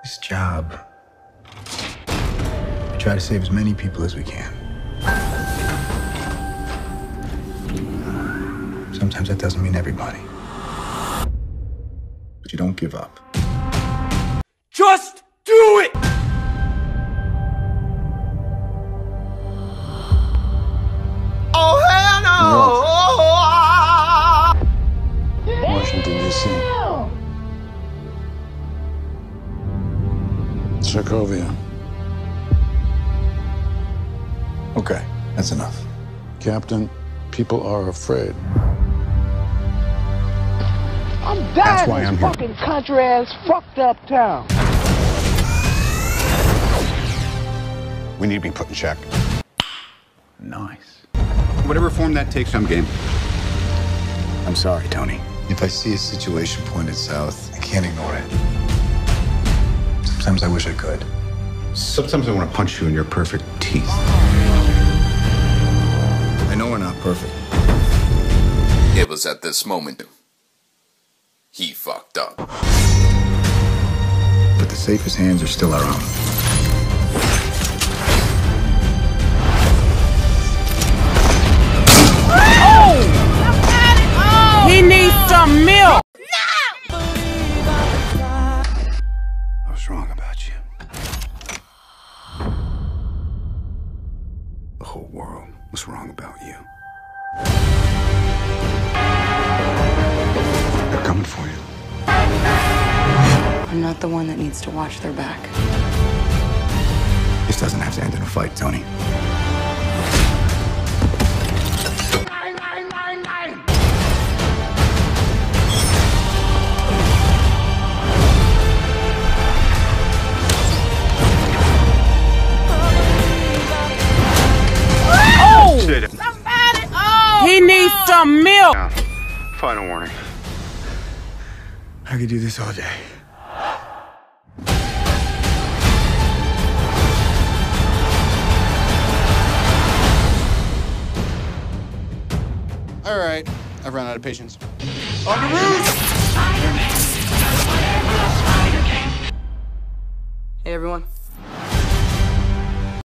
This job, we try to save as many people as we can. Sometimes that doesn't mean everybody. But you don't give up. Just do it! Oh, hell no! Washington, D.C. Sokovia. Okay, that's enough. Captain, people are afraid. I'm dying That's why in I'm this here. fucking country-ass, fucked-up town. We need to be put in check. Nice. Whatever form that takes, I'm game. I'm sorry, Tony. If I see a situation pointed south, I can't ignore it. Sometimes I wish I could. Sometimes I want to punch you in your perfect teeth. I know we're not perfect. It was at this moment he fucked up. But the safest hands are still our own. He needs some milk. I was wrong about you. The whole world was wrong about you. They're coming for you. I'm not the one that needs to watch their back. This doesn't have to end in a fight, Tony. He needs some milk. Final warning. I could do this all day. All right, I've run out of patience. Hey, everyone.